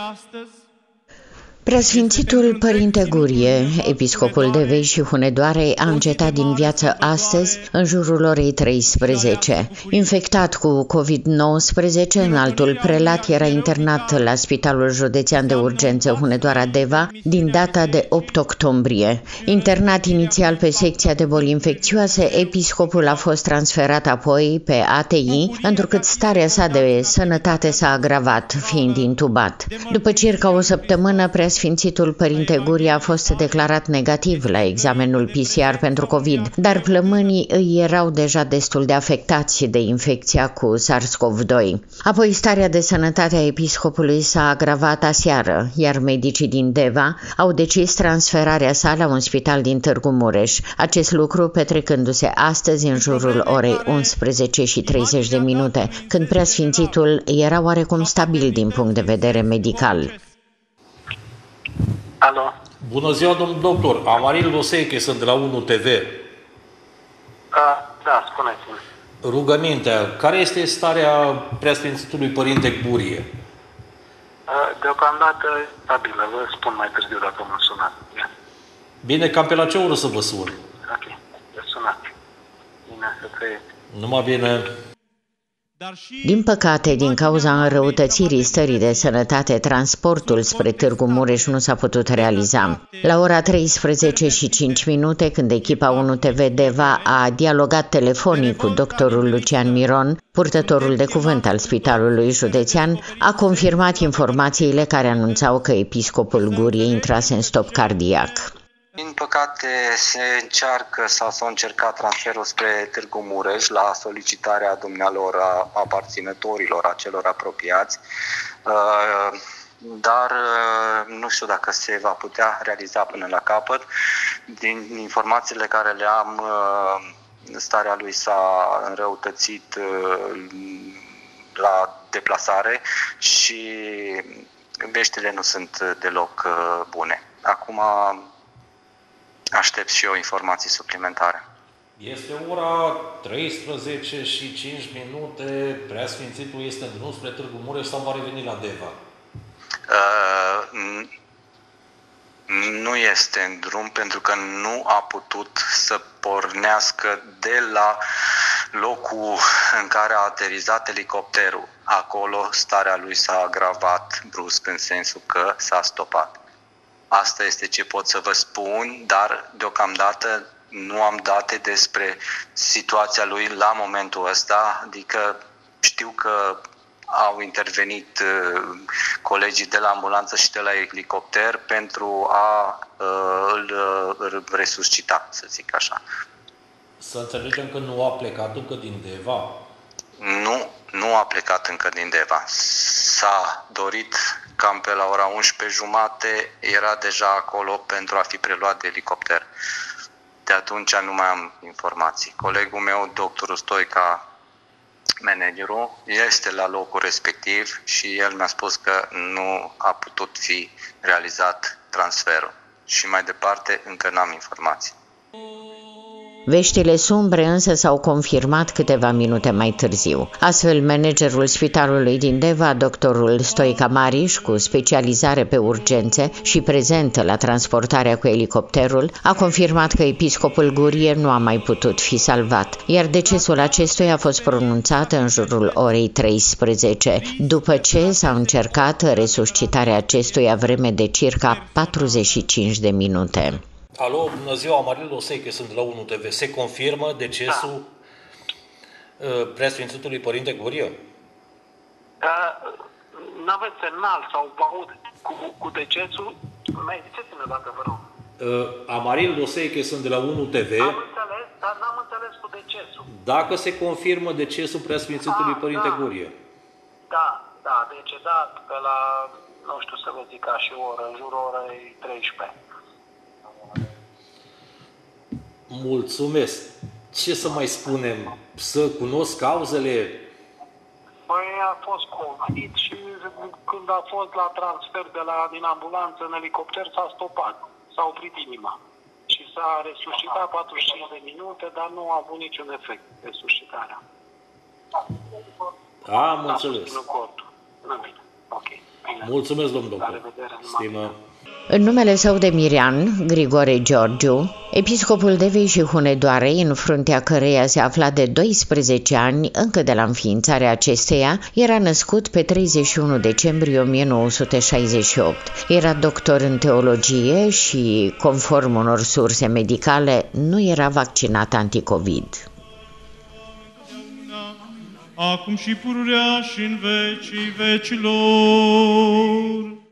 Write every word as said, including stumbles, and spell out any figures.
astăzi Preasfințitul Părinte Gurie, episcopul Devei și Hunedoarei, a încetat din viață astăzi, în jurul orei treisprezece. Infectat cu covid nouăsprezece, înaltul prelat era internat la Spitalul Județean de Urgență Hunedoara Deva din data de opt octombrie. Internat inițial pe secția de boli infecțioase, episcopul a fost transferat apoi pe A T I, întrucât starea sa de sănătate s-a agravat, fiind intubat. După circa o săptămână, Sfințitul Părinte Gurie a fost declarat negativ la examenul P C R pentru COVID, dar plămânii îi erau deja destul de afectați de infecția cu SARS-CoV doi. Apoi starea de sănătate a episcopului s-a agravat aseară, iar medicii din Deva au decis transferarea sa la un spital din Târgu Mureș. Acest lucru petrecându-se astăzi în jurul orei unsprezece și treizeci de minute, când Preasfințitul era oarecum stabil din punct de vedere medical. Alo. Bună ziua, domnul doctor. Amaril Loseiche, sunt de la unu T V. A, da, spuneți-mi. Rugămintea, care este starea Preasfințitului Părinte Gurie? Deocamdată stabilă, vă spun mai târziu dacă mă sunați. Bine, cam pe la ce oră să vă sun? Ok, vă sunați. Bine să trăiți. Numai bine. Din păcate, din cauza înrăutățirii stării de sănătate, transportul spre Târgu Mureș nu s-a putut realiza. La ora treisprezece și cinci minute, când echipa unu T V Deva a dialogat telefonic cu doctorul Lucian Miron, purtătorul de cuvânt al Spitalului Județean, a confirmat informațiile care anunțau că episcopul Gurie intrase în stop cardiac. Din păcate se încearcă sau s-a încercat transferul spre Târgu Mureș la solicitarea dumnealor a aparținătorilor, a celor apropiați, dar nu știu dacă se va putea realiza până la capăt. Din informațiile care le am, starea lui s-a înrăutățit la deplasare și veștile nu sunt deloc bune. Acum aștept și eu informații suplimentare. Este ora treisprezece și cinci minute. Preasfințitul este în drum spre Târgu Mureș sau va reveni la Deva? Uh, nu este în drum pentru că nu a putut să pornească de la locul în care a aterizat elicopterul. Acolo starea lui s-a agravat brusc în sensul că s-a stopat. Asta este ce pot să vă spun, dar deocamdată nu am date despre situația lui la momentul ăsta, adică știu că au intervenit colegii de la ambulanță și de la elicopter pentru a îl resuscita, să zic așa. Să înțelegem că nu a plecat încă din Deva? Nu, nu a plecat încă din Deva. S-a dorit cam pe la ora unsprezece și jumătate, era deja acolo pentru a fi preluat de elicopter. De atunci nu mai am informații. Colegul meu, doctorul Stoica, managerul, este la locul respectiv și el mi-a spus că nu a putut fi realizat transferul. Și mai departe încă n-am informații. Veștile sumbre însă s-au confirmat câteva minute mai târziu. Astfel, managerul spitalului din Deva, doctorul Stoica Mariș, cu specializare pe urgențe și prezentă la transportarea cu elicopterul, a confirmat că episcopul Gurie nu a mai putut fi salvat, iar decesul acestuia a fost pronunțat în jurul orei treisprezece, după ce s-a încercat resuscitarea acestuia vreme de circa patruzeci și cinci de minute. Alo, bună ziua, Amaril Loseiche, sunt de la unu T V. Se confirmă decesul da. Preasfințitului Părinte Gurie? Uh, N-aveți semnal sau vă aud cu, cu decesul? Mai ziceți-mi dacă vă rog. Uh, Amaril Loseiche, sunt de la unu T V. Am înțeles, dar n-am înțeles cu decesul. Dacă se confirmă decesul Preasfințitului ah, Părinte da. Gurie? Da, da, decedat pe la, nu știu să vă zic ca și oră, în jurul orei treisprezece. Mulțumesc. Ce să mai spunem? Să cunosc cauzele? Păi a fost COVID și când a fost la transfer de la, din ambulanță în elicopter s-a stopat, s-a oprit inima și s-a resuscitat patruzeci și cinci de minute, dar nu a avut niciun efect resuscitarea. Am înțeles. Nu bine. Ok. Bine. Mulțumesc, domn La doctor. revedere. Stimă. În numele său de Mirian, Grigore Georgiu, episcopul Devei și Hunedoarei, în fruntea căreia se afla de doisprezece ani, încă de la înființarea acesteia, era născut pe treizeci și unu decembrie o mie nouă sute șaizeci și opt. Era doctor în teologie și, conform unor surse medicale, nu era vaccinat anticovid. Acum și pururea și în vecii vecilor.